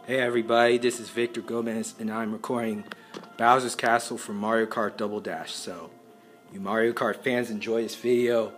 Hey everybody, this is Victor Gomez and I'm recording Bowser's Castle for Mario Kart Double Dash. So, you Mario Kart fans enjoy this video.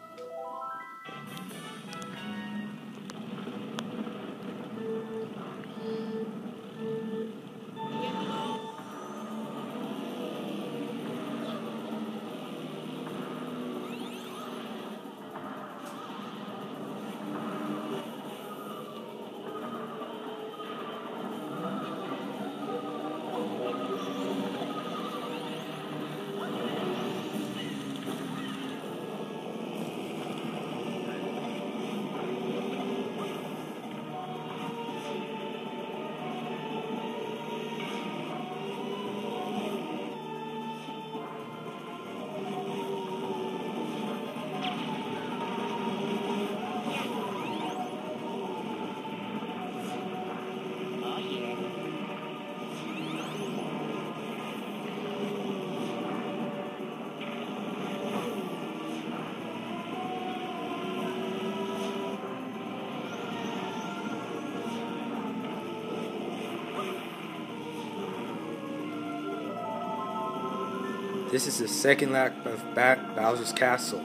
This is the second lap of Bowser's Castle.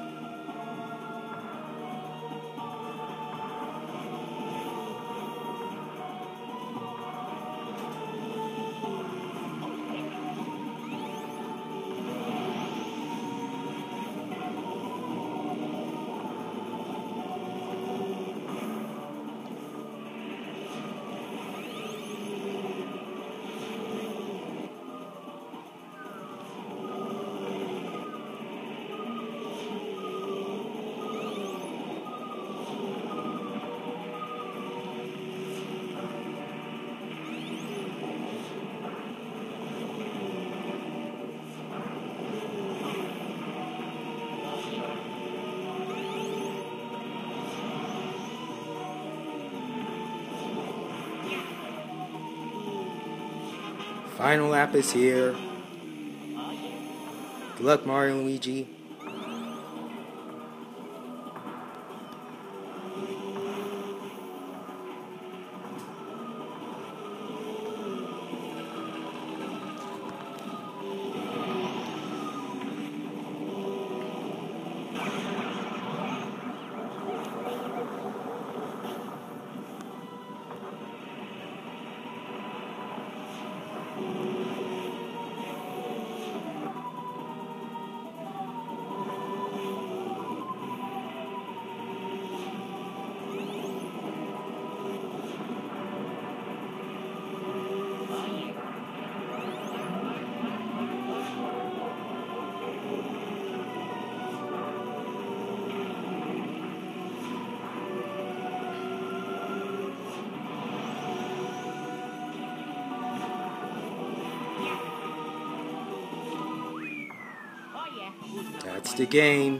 Final lap is here. Good luck, Mario and Luigi. That's the game.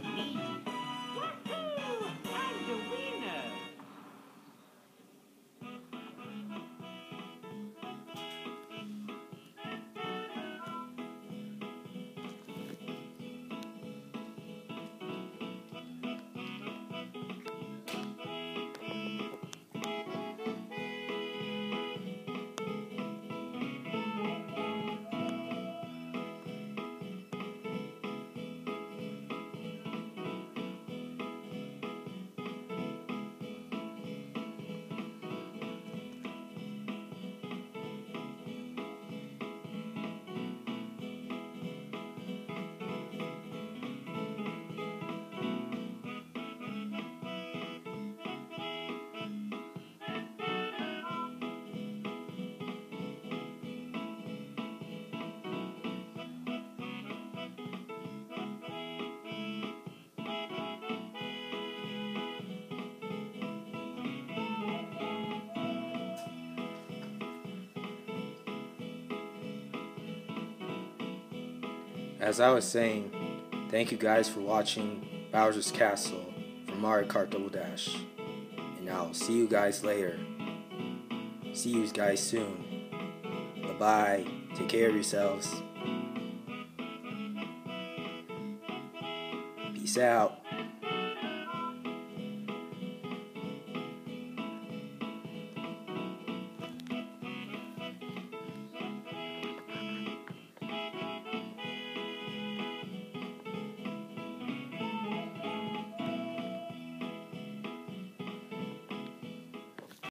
As I was saying, thank you guys for watching Bowser's Castle for Mario Kart Double Dash. And I'll see you guys later. See you guys soon. Bye-bye. Take care of yourselves. Peace out.